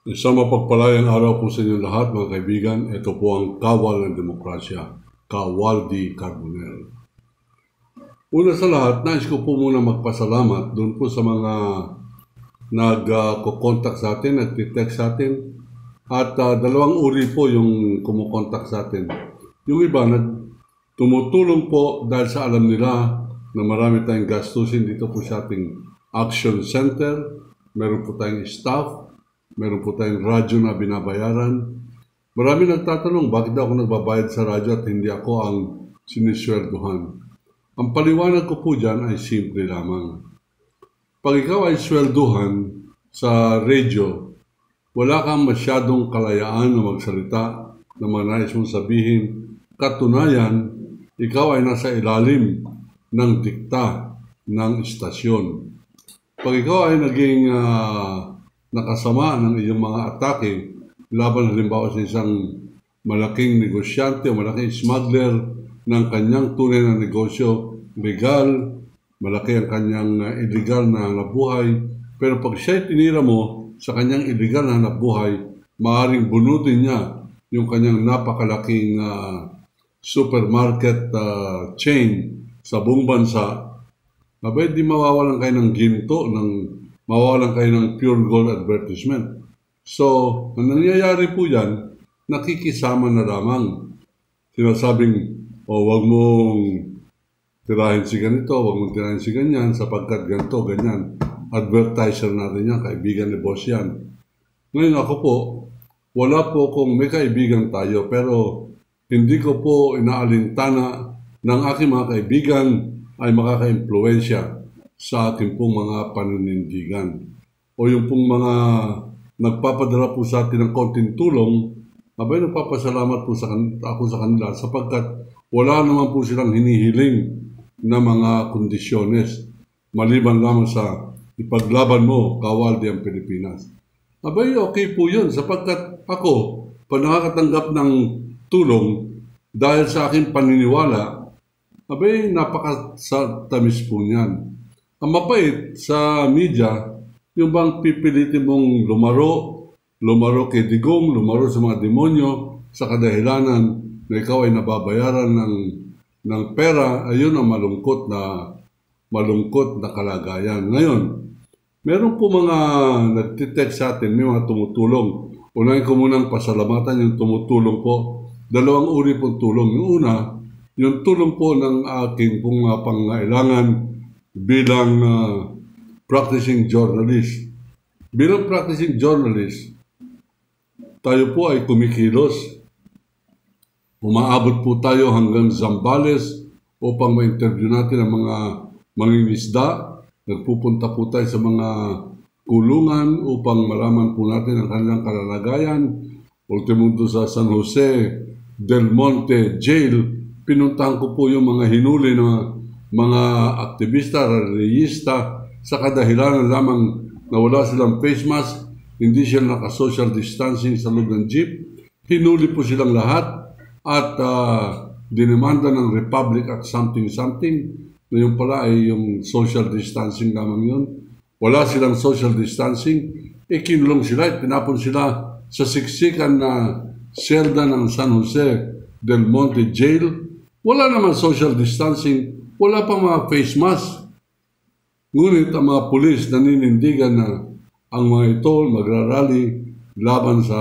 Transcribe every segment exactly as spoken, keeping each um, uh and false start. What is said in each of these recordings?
Isang mapagpalayang araw po sa inyo lahat, mga kaibigan. Ito po ang Kawal ng Demokrasya, Kawal D. Carbonell. Una sa lahat, nais ko po muna magpasalamat doon po sa mga nag-contact sa atin, nag-text sa atin. At uh, dalawang uri po yung kumukontak sa atin. Yung iba, nag tumutulong po dahil sa alam nila na marami tayong gastusin dito po sa ating Action Center. Meron po tayong staff. Meron po tayong radyo na binabayaran. Marami nagtatanong, bakit ako nagbabayad sa radyo at hindi ako ang sinisweldohan? Ang paliwanag ko po dyan ay simple lamang. Pag ikaw ay sweldohan sa radyo, wala kang masyadong kalayaan na magsalita na mga nais mong sabihin. Katunayan, ikaw ay nasa ilalim ng dikta ng istasyon. Pag ikaw ay naging uh, nakasama ng iyong mga atake laban halimbawa sa isang malaking negosyante o malaking smuggler ng kanyang tunay na negosyo legal, malaki ang kanyang uh, illegal na nabuhay, pero pag siya'y tinira mo sa kanyang illegal na nabuhay, maaaring bunutin niya yung kanyang napakalaking uh, supermarket uh, chain sa buong bansa. Mabay di mawawalan kayo ng ginto, ng mawawalan kayo ng pure gold advertisement. So, ang nangyayari po yan, nakikisama na lamang. Sinasabing, o oh, wag mong tirahin si ganito, wag mong tirahin si ganyan, sapagkat ganito, ganyan. Advertiser natin yan, kaibigan ni boss yan. Ngayon ako po, wala po kung may kaibigan tayo, pero hindi ko po inaalintana ng aking mga kaibigan ay makaka-impluensya sa ating pong mga paninindigan. O yung pong mga nagpapadala po sa atin ng konting tulong, abay nagpapasalamat po sa ako sa kanila sapagkat wala naman po silang hinihiling na mga kondisyones maliban lamang sa ipaglaban mo, kawal di ang Pilipinas. Abay okay po yun sapagkat ako, pag nakakatanggap ng tulong dahil sa aking paniniwala, abay napakatamis po niyan. Ang mapait sa media, yung bang pipilitin mong lumaro, lumaro kay digong, lumaro sa mga demonyo, sa kadahilanan na ikaw ay nababayaran ng, ng pera, ayun ang malungkot na, malungkot na kalagayan. Ngayon, meron po mga nagtitext sa atin, may mga tumutulong. Unahin ko munang pasalamatan yung tumutulong po. Dalawang uri pong tulong. Yung una, yung tulong po ng aking pong uh, pangailangan bilang uh, practicing journalist. Bilang practicing journalist, tayo po ay kumikilos. Umaabot po tayo hanggang Zambales upang ma-interview natin ang mga mangingisda. Nagpupunta po tayo sa mga kulungan upang malaman po natin ang kanilang kalalagayan. Ultimo sa San Jose del Monte Jail, pinuntahan ko po yung mga hinuli na mga aktivista, reliyista, sa kadahilanan lamang na wala silang face mask, hindi sila naka-social distancing sa loob ng jeep. Hinuli po silang lahat at uh, dinemanda ng Republic at something-something na yung pala ay yung social distancing lamang yun. Wala silang social distancing, eh kinulong sila, tinapon sila sa siksikan na selda ng San Jose del Monte Jail. Wala naman social distancing, wala pang mga face mask. Ngunit ang mga pulis naninindigan na ang mga ito magrarally laban sa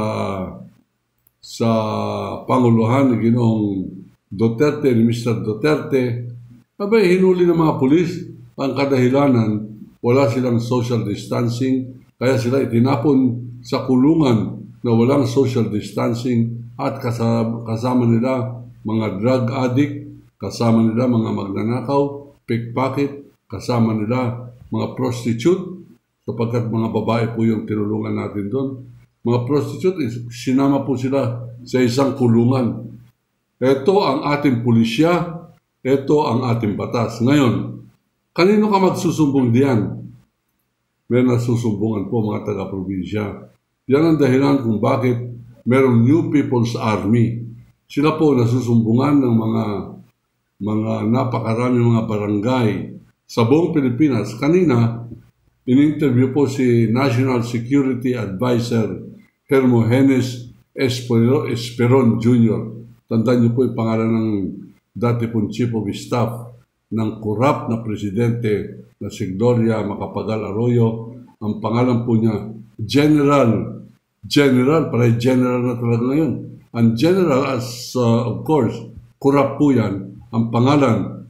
sa Panguluhan ni Ginoong Duterte, ni Mister Duterte. Abay, hinuli ng mga pulis ang kadahilanan, wala silang social distancing, kaya sila itinapon sa kulungan na walang social distancing at kasama, kasama nila mga drug addict, kasama nila mga magnanakaw, pickpocket, kasama nila mga prostitute, sapagkat mga babae po yung tinulungan natin doon. Mga prostitute, sinama po sila sa isang kulungan. Ito ang ating pulisya, ito ang ating batas. Ngayon, kanino ka magsusumbong diyan? May nasusumbungan po mga taga-probinsya. Yan ang dahilan kung bakit merong New People's Army. Sila po nasusumbungan ng mga mga napakarami mga barangay sa buong Pilipinas. Kanina, in-interview po si National Security Advisor Hermogenes Esperon Junior Tandaan niyo po yung pangalan ng dati pong Chief of Staff ng corrupt na presidente na si Gloria Macapagal Arroyo. Ang pangalan po niya, General, General, para General na talaga ngayon. Ang General, as uh, of course, corrupt po yan. Ang pangalan,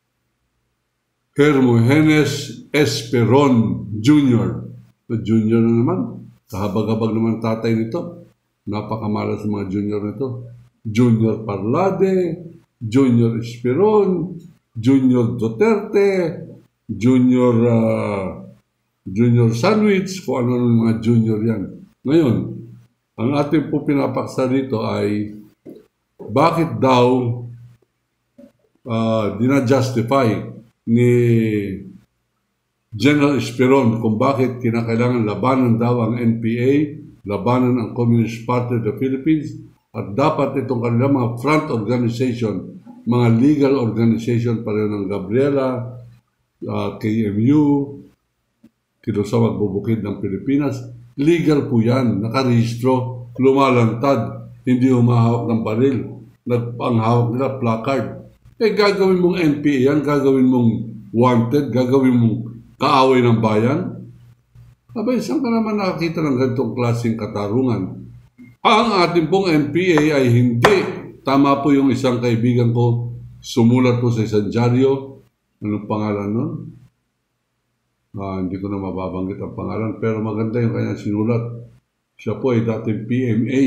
Hermogenes Esperon Junior Junior na naman. Kahabag-habag naman tatay nito. Napakamalas sa mga junior nito. Junior Parlade, Junior Esperon, Junior Duterte, Junior uh, Junior Sandwich, kung ano ng mga junior yan. Ngayon, ang ating po pinapaksa dito ay bakit daw uh, dinajustify ni General Esperon kung bakit kinakailangan labanan daw ang N P A, labanan ang Communist Party of the Philippines, at dapat itong kanilang mga front organization, mga legal organization pa rin ng Gabriela, uh, K M U, Kinusawag Bubukid ng Pilipinas, legal po yan, nakarehistro, lumalantad, hindi humahawak ng baril, ang hawak nila placard. Eh gagawin mong N P A yan, gagawin mong wanted, gagawin mong kaaway ng bayan. Abay, saan ka naman nakakita ng ganitong klaseng katarungan? Ang ating pong N P A ay hindi. Tama po yung isang kaibigan ko, sumulat po sa isang dyaryo. Anong pangalan nun? Ah, hindi ko na mababanggit ang pangalan, pero maganda yung kanyang sinulat. Siya po ay dating P M A.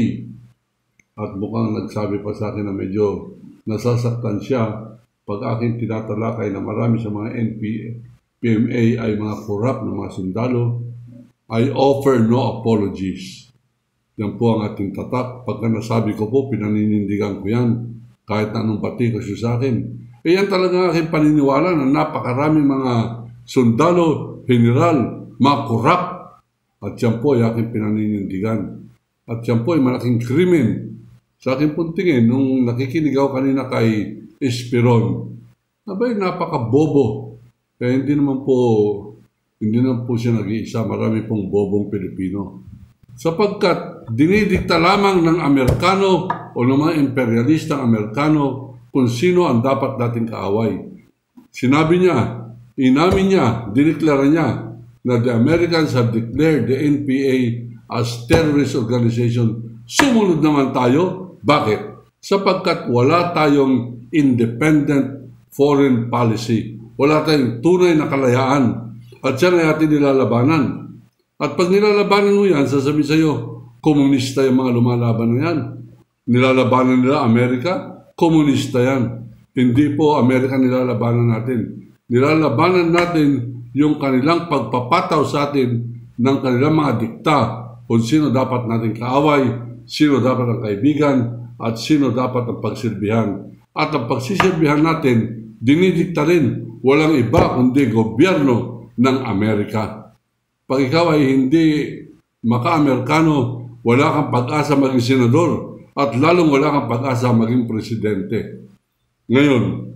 At mukhang nagsabi pa sa akin na medyo nasasaktan siya pag aking tinatalakay na marami sa mga N P A, P M A ay mga corrupt na mga sundalo. I offer no apologies. Yan po ang ating tatak. Pagka nasabi ko po, pinaninindigan ko yan. Kahit anong batikos yun sa akin. E yan talaga ang aking paniniwala na napakaraming mga sundalo, general, mga corrupt. At yan po ay aking pinaninindigan. At yan po ay malaking krimen. Sa aking puntingin, nung nakikinig ako kanina kay Esperon, abay, napaka-bobo. Kaya hindi naman po, hindi naman po siya nag-iisa. Marami pong bobong Pilipino. Sapagkat dinidikta lamang ng Amerikano o ng mga imperialistang Amerikano kung sino ang dapat nating kaaway. Sinabi niya, inamin niya, diniklara niya na the Americans have declared the N P A as terrorist organization. Sumunod naman tayo. Bakit? Sapagkat wala tayong independent foreign policy. Wala tayong tunay na kalayaan. At yan ay ating nilalabanan. At pag nilalabanan mo yan, sasabihin sa'yo, komunista yung mga lumalaban na yan. Nilalabanan nila Amerika, komunista yan. Hindi po Amerika nilalabanan natin. Nilalabanan natin yung kanilang pagpapataw sa atin ng kanilang mga dikta kung sino dapat natin kaaway, sino dapat ang kaibigan, at sino dapat ang pagsilbihan. At ang pagsisilbihan natin, dinidikta rin, walang iba kundi gobyerno ng Amerika. Pag ikaw ay hindi maka-Amerikano, wala kang pag-asa maging senador at lalong wala kang pag-asa maging presidente. Ngayon,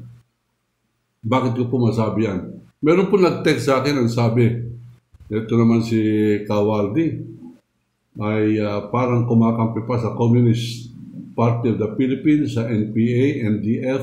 bakit ko po masabi yan? Meron po nag-text sa akin ang sabi, ito naman si Kawaldi, ay uh, parang kumakampi pa sa Communist Party of the Philippines, sa N P A, N D F.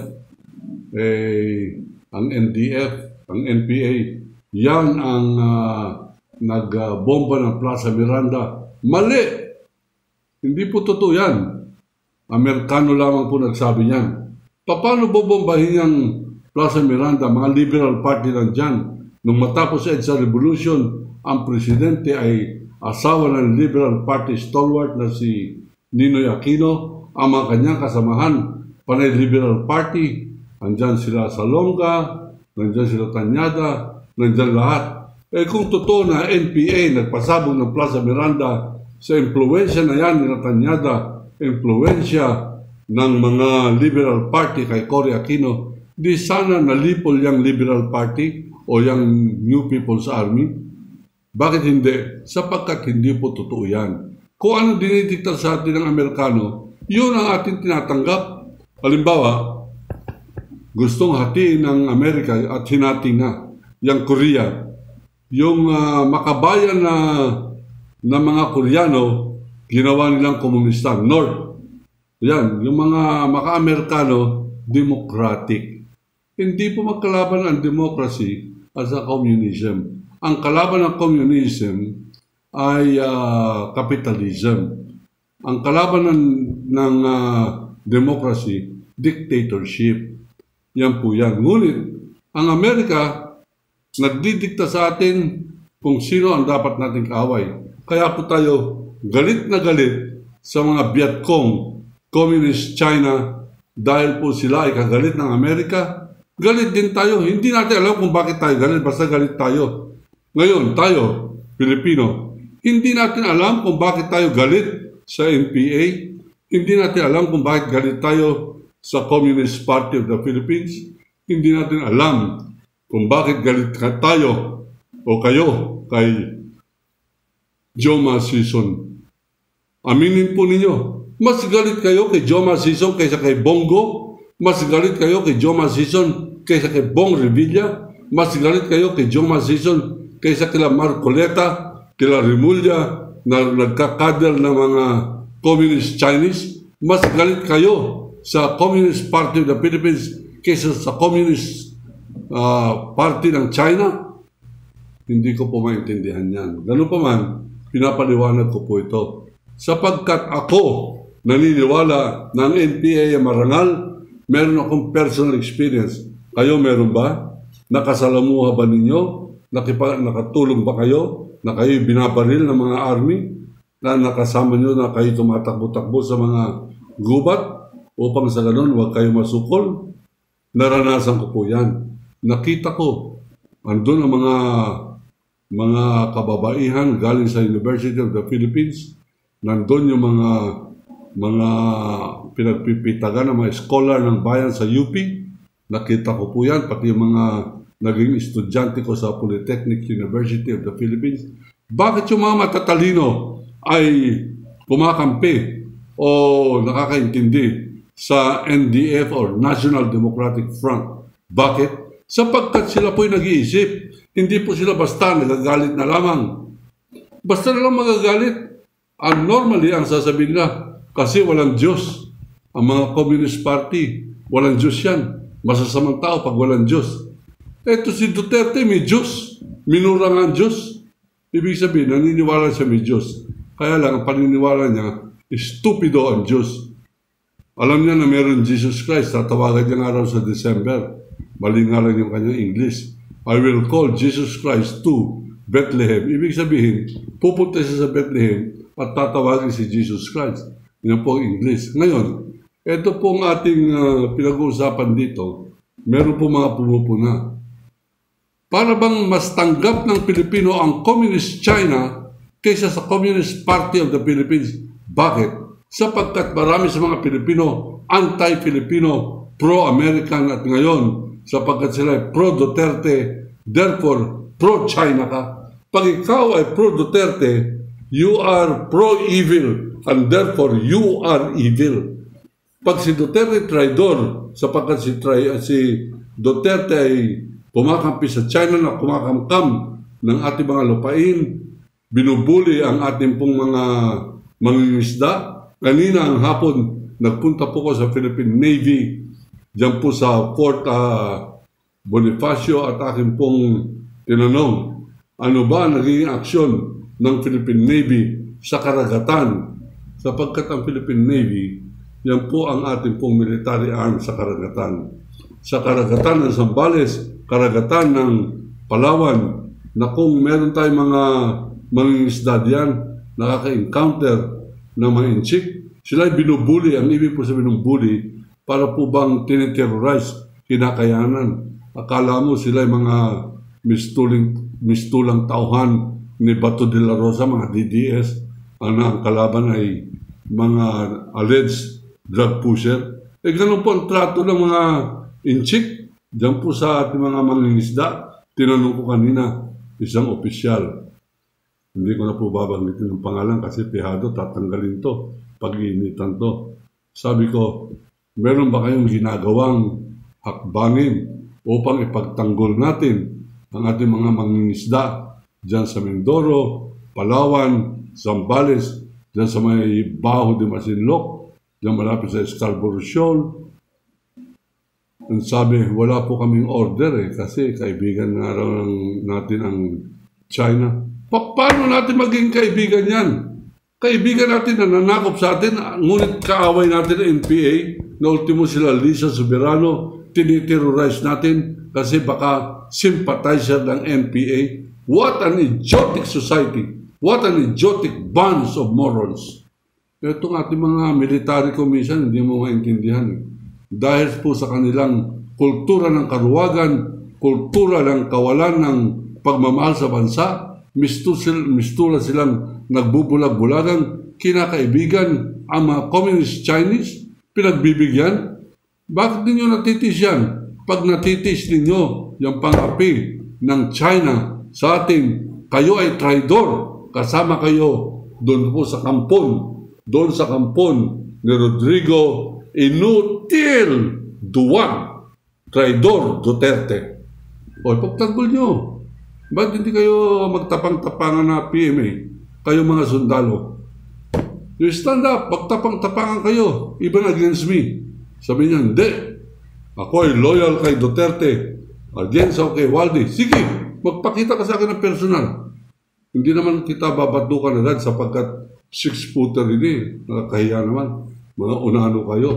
Eh, ang N D F, ang N P A, yan ang uh, nagbomba uh, ng Plaza Miranda. Mali! Hindi po totoo yan. Amerikano lamang po nagsabi niyan. Paano bobombahin yung Plaza Miranda? Mga liberal party lang dyan. Nung matapos sa EDSA Revolution, ang presidente ay asawa ng liberal party stalwart na si Ninoy Aquino. Ang mga kanyang kasamahan, panay liberal party. Andyan sila Salonga, nandyan sila Tanyada, nandyan lahat. Eh kung totoo na N P A nagpasabog ng Plaza Miranda sa impluensya na yan ni Tanyada, impluensya ng mga liberal party kay Cory Aquino, di sana nalipol yung liberal party o yung New People's Army? Bakit hindi? Sapagkat hindi po totoo yan. Kung ano dinidikta sa atin ng Amerikano, yun ang ating tinatanggap. Halimbawa, gustong hatiin ng Amerika at hinati na yung Korea. Yung uh, makabayan na, na mga Koreano, ginawa nilang komunista. North. Yan, yung mga maka-Amerikano, democratic. Hindi po magkalaban ang democracy as a communism. Ang kalaban ng communism ay uh, capitalism. Ang kalaban ng, ng uh, democracy, dictatorship. Yan po yan. Ngunit, ang Amerika, nagdidikta sa atin kung sino ang dapat nating kaaway. Kaya po tayo galit na galit sa mga Vietcong, Communist China, dahil po sila ay kagalit ng Amerika. Galit din tayo. Hindi natin alam kung bakit tayo galit, basta galit tayo. Ngayon, tayo, Pilipino, hindi natin alam kung bakit tayo galit sa N P A. Hindi natin alam kung bakit galit tayo sa Communist Party of the Philippines. Hindi natin alam kung bakit galit tayo o kayo kay Joma Sison. Aminin po ninyo, mas galit kayo kay Joma Sison kaysa kay Bongo. Mas galit kayo kay Joma Sison kaysa kay Bong Revilla. Mas galit kayo kay Joma Sison kaysa kila Marcoleta, kila Rimulya, na nagkakader ng mga Communist Chinese. Mas galit kayo sa Communist Party of the Philippines kaysa sa Communist uh, Party ng China. Hindi ko po maintindihan yan. Ganun pa man, pinapaliwanag ko po ito. Sapagkat ako naniniwala na ang N P A ay marangal, meron akong personal experience. Kayo meron ba? Nakasalamuha ba ninyo? Nakipa, nakatulong ba kayo? Na kayo binabaril ng mga army? Na nakasama nyo na kayo tumatakbo-takbo sa mga gubat? Upang sa ganun, huwag kayo masukol? Naranasan ko po yan. Nakita ko, andun ang mga mga kababaihan galing sa University of the Philippines. Nandun yung mga mga pinagpipitagan ng mga scholar ng bayan sa U P. Nakita ko po yan, pati yung mga naging estudyante ko sa Polytechnic University of the Philippines. Bakit yung mga matatalino ay kumakampi o nakakaintindi sa N D F or National Democratic Front? Bakit? Sapagkat sila po'y nag-iisip. Hindi po sila basta nagagalit na lamang. Basta na lang magagalit. And normally, ang sasabihin na, kasi walang Diyos. Ang mga Communist Party, walang Diyos yan. Masasamang tao pag walang Diyos. Eto si Duterte, may Diyos. Minura nga ang Diyos. Ibig sabihin, naniniwala siya may Diyos. Kaya lang, ang paniniwala niya, stupido ang Diyos. Alam niya na meron Jesus Christ. Tatawagan niya nga raw sa December. Mali nga lang yung kanyang English. I will call Jesus Christ to Bethlehem. Ibig sabihin, pupunta siya sa Bethlehem at tatawagin si Jesus Christ. Yan po ang English. Ngayon, ito po ang ating uh, pinag-uusapan dito. Meron po mga pumupuna. Para bang mas tanggap ng Pilipino ang Communist China kaysa sa Communist Party of the Philippines? Bakit? Sapagkat marami sa mga Pilipino anti-Filipino, pro-American at ngayon sapagkat sila ay pro-Duterte, therefore pro-China ka. Pag ikaw ay pro-Duterte, you are pro-evil and therefore you are evil. Pag si Duterte traidor, sapagkat si, tri, si Duterte ay kumakampi sa China na kumakamkam ng ating mga lupain, binubuli ang ating pong mga mangingisda. Kanina ang hapon, nagpunta po ko sa Philippine Navy, dyan po sa Fort uh, Bonifacio at aking pong tinanong, ano ba naging aksyon ng Philippine Navy sa karagatan? Sapagkat ang Philippine Navy, yan po ang ating pong military arm sa karagatan. Sa karagatan ng Zambales, karagatan ng Palawan, na kung meron tayong mga mangingisda diyan, nakaka-encounter ng mga inchik, sila ay binubuli. Ang ibig po sabihin ng bully, para po bang tiniterrorize, kinakayanan. Akala mo sila ay mga mistuling, mistulang tauhan ni Bato de la Rosa, mga D D S, ang, ang kalaban ay mga alleged drug pusher. Eh ganun po ang trato ng mga inchik. Diyan po sa ating mga mangingisda, tinanong ko kanina, isang opisyal. Hindi ko na po babanggitin ng pangalan kasi pihado, tatanggalin to, pag-iinitan to. Sabi ko, meron ba kayong ginagawang hakbangin upang ipagtanggol natin ang ating mga mangingisda dyan sa Mindoro, Palawan, Zambales, dyan sa may Baho de Masinloc, dyan malapit sa Scarborough Shoal. Ang sabi, wala po kaming order eh, kasi kaibigan nga raw ng, natin ang China. Pa paano natin maging kaibigan yan? Kaibigan natin na nanakop sa atin, ngunit kaaway natin ang N P A, na ultimo sila Lisa Soberano, tiniterrorize natin kasi baka sympathizer ng N P A. What an idiotic society! What an idiotic bunch of morons! Itong ating mga military commission, hindi mo maintindihan eh. Dahil po sa kanilang kultura ng karuwagan, kultura ng kawalan ng pagmamahal sa bansa, mistula silang nagbubulag-bulagan, kinakaibigan ang mga communist Chinese, pinagbibigyan. Bakit ninyo natitis yan? Pag natitis ninyo yung pang-api ng China sa ating, kayo ay traidor, kasama kayo doon po sa kampon, doon sa kampon ni Rodrigo Inutil Duwag, traidor Duterte. O, pagtanggol nyo. Ba't hindi kayo magtapang-tapangan na P M A? Kayo mga sundalo. You stand up, magtapang-tapangan kayo, even against me. Sabi niya, hindi. Ako ay loyal kay Duterte. Against ako kay Waldi. Sige, magpakita ka sa akin ng personal. Hindi naman kita babatukan agad sapagkat six-footer ini. Nakakahiya naman. Mga unano kayo.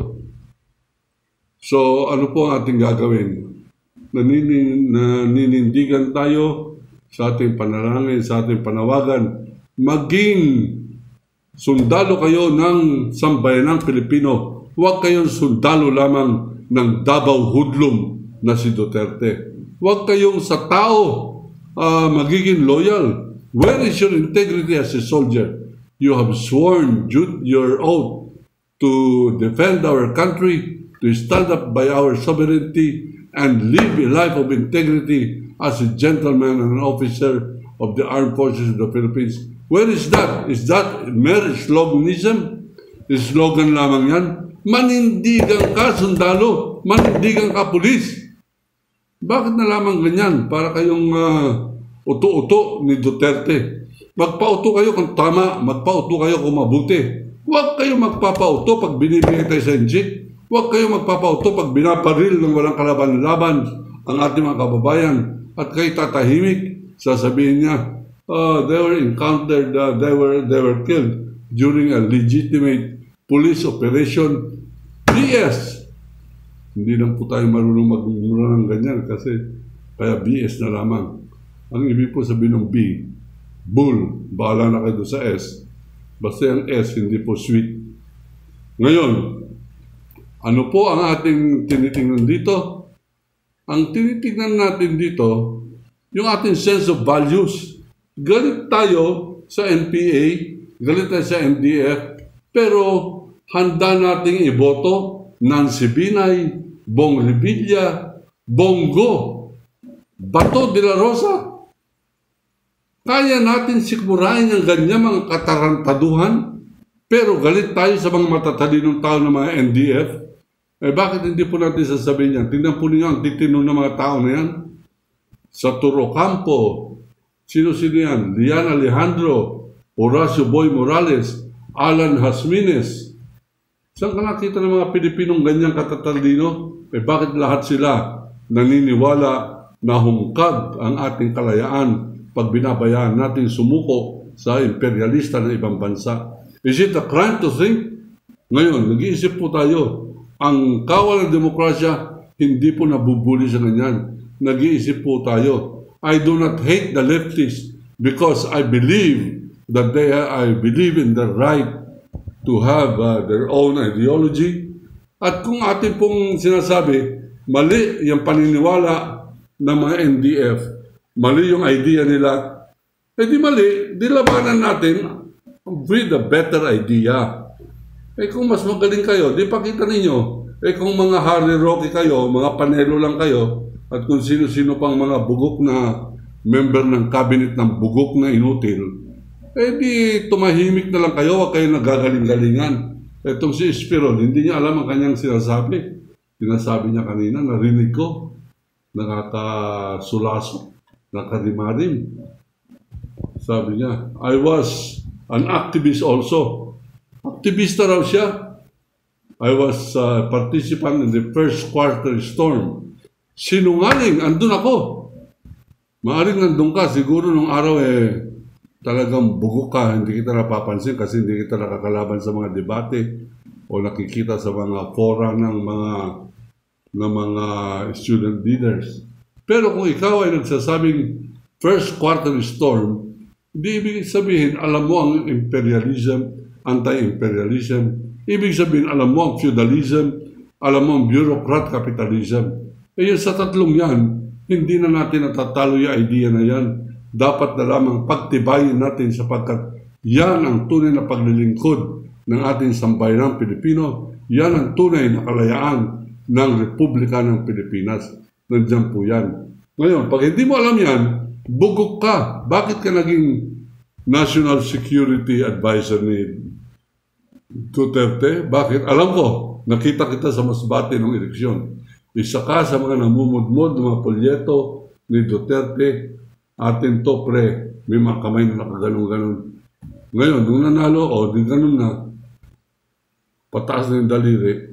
So, ano po ang ating gagawin? Nanin, naninindigan tayo sa ating panalangin, sa ating panawagan. Maging sundalo kayo ng sambayanang Pilipino. Huwag kayong sundalo lamang ng Davao Hoodlum na si Duterte. Huwag kayong sa tao uh, magiging loyal. Where is your integrity as a soldier? You have sworn your oath to defend our country, to stand up by our sovereignty, and live a life of integrity as a gentleman and an officer of the armed forces of the Philippines. Where is that? Is that mere sloganism? Is slogan lamang yan? Manindigan ka, sundalo. Manindigan ka, pulis. Bakit na lamang ganyan? Para kayong uh, uto-uto ni Duterte. Magpauto kayo kung tama, magpauto kayo kung mabuti. Huwag kayo magpapauto pag binibigay tayo sa N G. Huwag kayo magpapauto pag binaparil ng walang kalaban-laban ang ating mga kababayan. At kayo tatahimik, sasabihin niya, oh, they were encountered, uh, they, were, they were killed during a legitimate police operation. B S! Hindi lang po tayo marunong magmura ng ganyan kasi kaya B S na lamang. Ang ibig po sabihin ng B, bull, bahala na kayo sa S. Basta yung S, hindi po sweet. Ngayon, ano po ang ating tinitingnan dito? Ang tinitingnan natin dito, yung ating sense of values. Galit tayo sa N P A, galit tayo sa N D F, pero handa nating iboto Nancy Binay, Bong Revilla, Bongo, Bato de la Rosa. Kaya natin sikmurahin ang ganyan mga katarantaduhan, pero galit tayo sa mga matatalinong tao ng mga N D F. Eh bakit hindi po natin sasabihin yan? Tingnan po ninyo ang titino ng mga tao na yan. Sa Turo Campo, sino-sino yan? Lian Alejandro, Horacio Boy Morales, Alan Hasmines. Saan ka nakita ng mga Pilipinong ganyang katatalino? Eh bakit lahat sila naniniwala na humkad ang ating kalayaan pag binabayaan natin sumuko sa imperialista ng ibang bansa? Is it a crime to think? Ngayon, nag-iisip po tayo, ang kawal ng demokrasya, hindi po nabubuli sa ganyan. Nag-iisip po tayo. I do not hate the leftists because I believe that they are, I believe in the right to have uh, their own ideology. At kung atin pong sinasabi, mali yung paniniwala ng mga N D F, mali yung idea nila, eh di mali, di labanan natin with a better idea. Eh kung mas magaling kayo, di pakita ninyo. Eh kung mga Harry Roque kayo, mga panelo lang kayo, at kung sino-sino pang mga bugok na member ng cabinet ng bugok na inutil, eh di tumahimik na lang kayo, wag kayo nagagaling-galingan. Etong si Espirol, hindi niya alam ang kanyang sinasabi. Sinasabi niya kanina, narinig ko, nakakasulaso, nakarimarim. Sabi niya, I was an activist also. optimista raw siya. I was a participant in the first quarter storm. Sinungaling, andun ako. Maaring nandun ka, siguro nung araw eh, talagang bugok ka, hindi kita napapansin kasi hindi kita nakakalaban sa mga debate o nakikita sa mga fora ng mga ng mga student leaders. Pero kung ikaw ay nagsasabing first quarter storm, hindi ibig sabihin alam mo ang imperialism, anti-imperialism, ibig sabihin alam mo ang feudalism, alam mo ang bureaucrat capitalism. Eh yun, sa tatlong yan, hindi na natin natatalo yung idea na yan. Dapat na lamang pagtibayin natin sapagkat yan ang tunay na paglilingkod ng ating sambayanang Pilipino. Yan ang tunay na kalayaan ng Republika ng Pilipinas. Nandiyan po yan. Ngayon, pag hindi mo alam yan, bugok ka. Bakit ka naging National Security Advisor ni Duterte? Bakit? Alam ko, nakita kita sa Masbate ng eleksyon. Isa ka sa mga namumudmod ng mga polyeto ni Duterte. Atin to, pre, may mga kamay na nakaganon-ganon. Ngayon, nung nanalo, o, oh, di ganon na, pataas na yung daliri.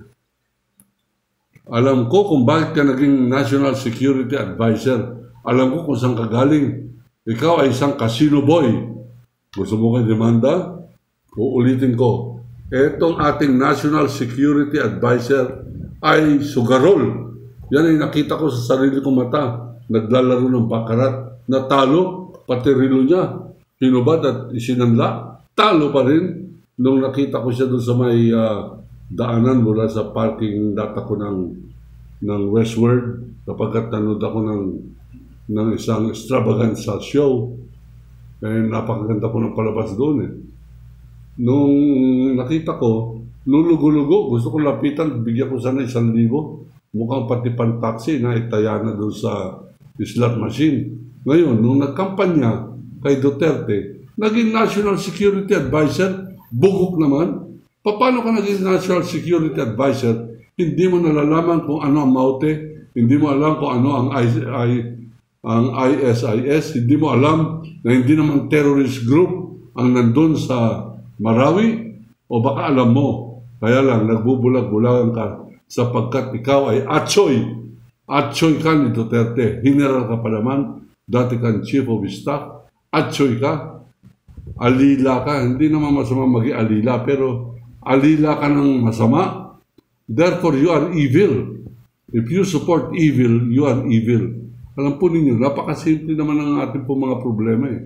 Alam ko kung bakit ka naging National Security Advisor. Alam ko kung saan ka galing. Ikaw ay isang casino boy. Gusto mo kayo demanda? Uulitin ko. Etong ating National Security Advisor ay sugarol. Yan ay nakita ko sa sarili kong mata. Naglalaro ng bakarat. Natalo, pati rilo niya. Hinubad at isinanla. Talo pa rin. Nung nakita ko siya doon sa may uh, daanan mula sa parking data ko ng, ng Westward. Kapag nanood ako ng, ng isang extravaganza show. Eh, napakaganda ko ng palabas doon eh. Nung nakita ko, lulugo-lugo, gusto ko lapitan, bigyan ko sana isang libo. Mukhang pati pan-taxi na itaya na doon sa slot machine. Ngayon, nung nagkampanya kay Duterte, naging National Security Advisor, bugok naman. Paano ka naging National Security Advisor? Hindi mo nalalaman kung ano ang Maute, hindi mo alam kung ano ang, I, I, ang I S I S, hindi mo alam na hindi naman terrorist group ang nandun sa Marawi, o baka alam mo, kaya lang nagbubulag-bulagan ka sapagkat ikaw ay atsoy. Atsoy ka ni Duterte. General ka pa naman, dati kang Chief of Staff. Atsoy ka. Alila ka. Hindi naman masama maging alila, pero alila ka ng masama. Therefore, you are evil. If you support evil, you are evil. Alam po ninyo, napakasimple naman ang ating po mga problema eh.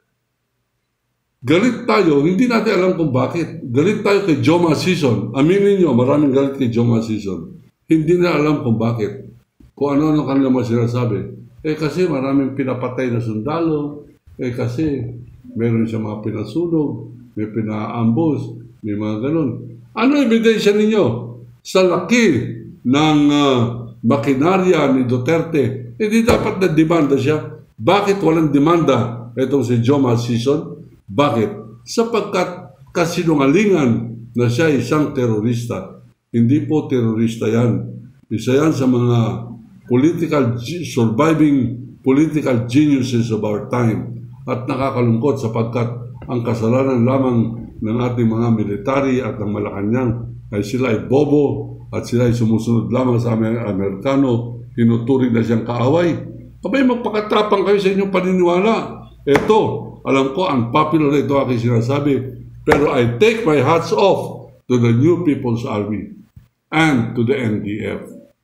Galit tayo, hindi natin alam kung bakit. Galit tayo kay Joma Sison. Aminin nyo, maraming galit kay Joma Sison. Hindi na alam kung bakit. Kung ano-ano kanila mga sinasabi. Eh kasi maraming pinapatay na sundalo. Eh kasi meron siya mga pinasunog, may pinaambos, may mga ganun. Ano ebidensya ninyo? Sa laki ng uh, makinarya ni Duterte, hindi dapat na demanda siya. Bakit walang demanda itong si Joma Sison? Bakit? Sapagkat kasinungalingan na siya isang terorista. Hindi po terorista yan. Isa yan sa mga political, surviving political geniuses of our time. At nakakalungkot sapagkat ang kasalanan lamang ng ating mga military at ng Malacanang ay sila ay bobo at sila ay sumusunod lamang sa Amer Amerikano, tinuturing na siyang kaaway. Abay, magpakatapang kayo sa inyong paniniwala. Ito, alam ko, unpopular ito aking sinasabi, pero I take my hats off to the New People's Army and to the N D F.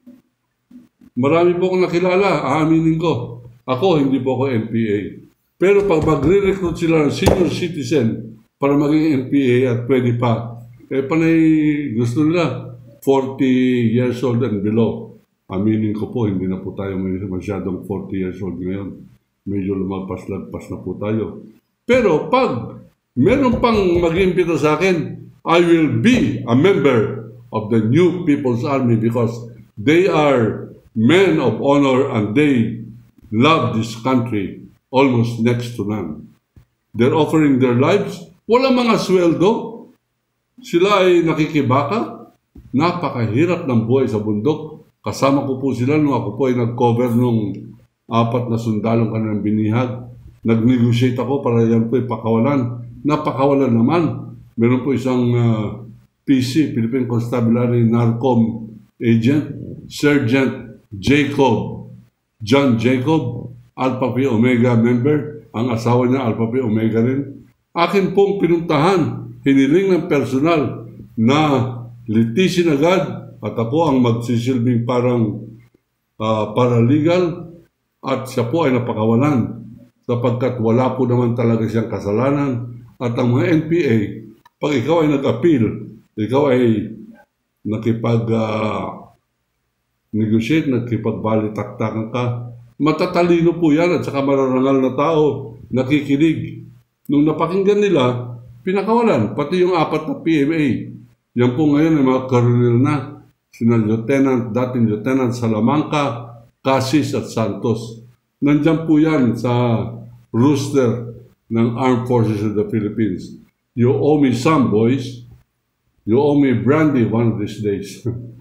Marami po akong nakilala, aaminin ko. Ako, hindi po ako N P A. Pero pag magre-recruit sila ng senior citizen para maging N P A at pwede pa, eh panay gusto nila forty years old and below. Aminin ko po, hindi na po tayo masyadong forty years old ngayon. Medyo lumagpas-lagpas na po tayo. Pero pag meron pang mag-iimbita sa akin, I will be a member of the New People's Army because they are men of honor and they love this country almost next to none. They're offering their lives. Wala mga sweldo. Sila ay nakikibaka. Napakahirap ng buhay sa bundok. Kasama ko po sila nung ako po ay nag-cover nung apat na sundalong kanilang binihag. Nag-negotiate ako para yan po ipakawalan. Napakawalan naman. meron po isang uh, P C, Philippine Constabulary Narcom Agent, Sergeant Jacob, John Jacob, Alpha Phi Omega member, ang asawa niya Alpha Phi Omega rin. Akin pong pinuntahan, hiniling ng personal na litisin agad at ako ang magsisilbing parang uh, paralegal at siya po ay napakawalan sapagkat wala po naman talaga siyang kasalanan. At ang mga N P A, pag ikaw ay nag-appeal, ikaw ay nakipag uh, negotiate, nakipag-balitaktakan ka, matatalino po yan at saka mararangal na tao, nakikinig. Nung napakinggan nila, pinakawalan, pati yung apat na P M A. Yan po ngayon ay mga colonel na, sina Lieutenant, dating Lieutenant Salamanca, Casis at Santos. Nandyan po yan sa roster ng Armed Forces of the Philippines. You owe me some, boys. You owe me brandy one of these days.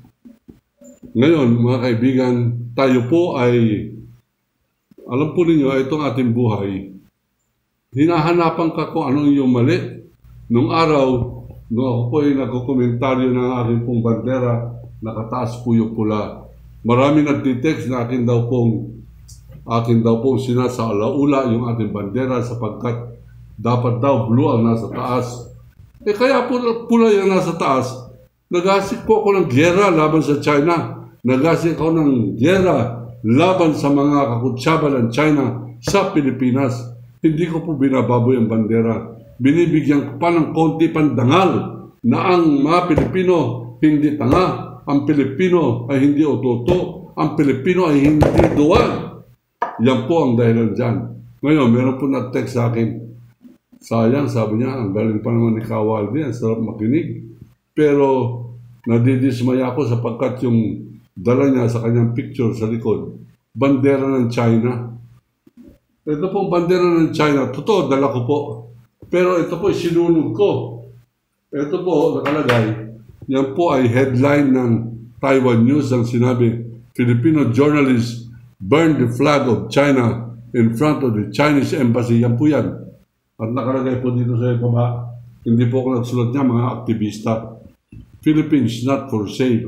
Ngayon, mga kaibigan, tayo po ay, alam po ninyo, itong ating buhay, hinahanapan ka kung anong yung mali. Nung araw, nung ako po ay nagkokomentaryo ng aking pong bandera, nakataas po yung pula. Marami nagtitext na akin daw pong akin daw pong sinasa alaula yung ating bandera sapagkat dapat daw blue ang nasa taas. Eh kaya pula, pula yung nasa taas. Nagasik po ako ng gyera laban sa China. Nagasik ako ng gyera laban sa mga kakutsaba ng China sa Pilipinas. Hindi ko po binababoy ang bandera. Binibigyan ko pa ng konti pandangal na ang mga Pilipino hindi tanga. Ang Pilipino ay hindi ototo. Ang Pilipino ay hindi duwag. Yan po ang dahilan dyan. Ngayon, meron po nag-text sa akin. Sayang, sabi niya, ang galing pa naman ni Kawaldi, ang sarap makinig. Pero, nadidismaya ako sapagkat yung dala niya sa kanyang picture sa likod, bandera ng China. Ito pong bandera ng China, totoo, dala ko po. Pero ito po, sinunog ko. Ito po, nakalagay, yan po ay headline ng Taiwan News ang sinabi, Filipino journalist burned the flag of China in front of the Chinese embassy. Yan po yan. At nakalagay po dito sa baba, hindi po ako nagsulat niya, mga aktivista. Philippines not for sale.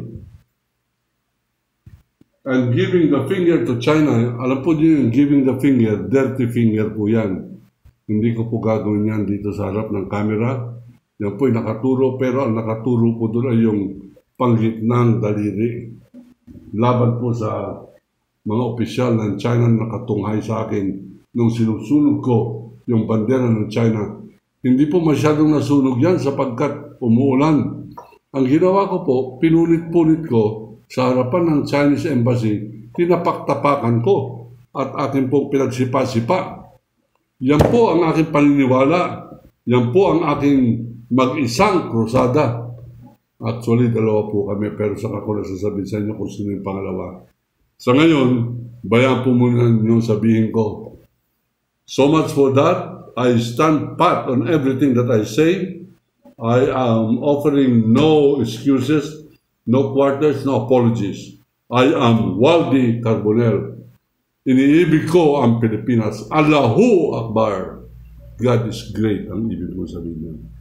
And giving the finger to China, alam po niyo yung giving the finger, dirty finger po yan. Hindi ko po gagawin yan dito sa harap ng camera. Yan po yung nakaturo, pero ang nakaturo po doon ay yung panggitnang daliri. Laban po sa mga opisyal ng China nakatunghay sa akin nung sinusunog ko yung bandera ng China. Hindi po masyadong nasunog yan sapagkat umuulan. Ang ginawa ko po, pinunit-punit ko sa harapan ng Chinese Embassy, tinapaktapakan ko at akin pong pinagsipa-sipa. Yan po ang aking paniniwala. Yan po ang aking mag-isang krusada. Actually, dalawa po kami, pero saka ko na sasabihin sa inyo kung sino yung pangalawa. Sa ngayon, bayan po muna yung sabihin ko. So much for that. I stand pat on everything that I say. I am offering no excuses, no quarters, no apologies. I am Waldi Carbonell. Iniibig ko ang Pilipinas. Allahu Akbar. God is great ang ibig mo sabihin.